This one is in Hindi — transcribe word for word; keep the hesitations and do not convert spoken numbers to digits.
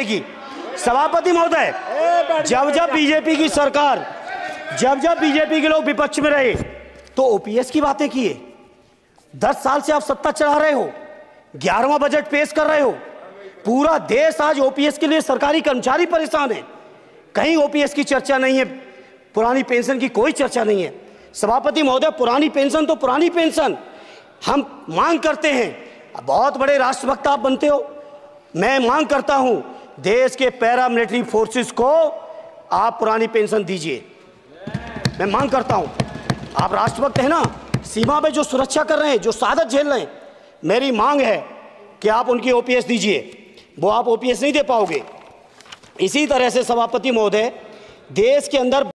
मिलेगी। सभापति महोदय, जब जब बीजेपी की सरकार, जब जब बीजेपी के लोग विपक्ष में रहे तो ओपीएस की बातें किए। दस साल से आप सत्ता चला रहे हो, ग्यारहवां बजट पेश कर रहे हो, पूरा देश आज ओपीएस के लिए, सरकारी कर्मचारी परेशान है, कहीं ओपीएस की चर्चा नहीं है, पुरानी पेंशन की कोई चर्चा नहीं है। सभापति महोदय, पुरानी पेंशन तो पुरानी पेंशन, हम मांग करते हैं, बहुत बड़े राष्ट्रभक्त आप बनते हो, मैं मांग करता हूं देश के पैरामिलिट्री फोर्सेस को आप पुरानी पेंशन दीजिए। मैं मांग करता हूं, आप राष्ट्रभक्त हैं ना, सीमा पे जो सुरक्षा कर रहे हैं, जो शहादत झेल रहे हैं, मेरी मांग है कि आप उनकी ओपीएस दीजिए। वो आप ओपीएस नहीं दे पाओगे। इसी तरह से सभापति महोदय, देश के अंदर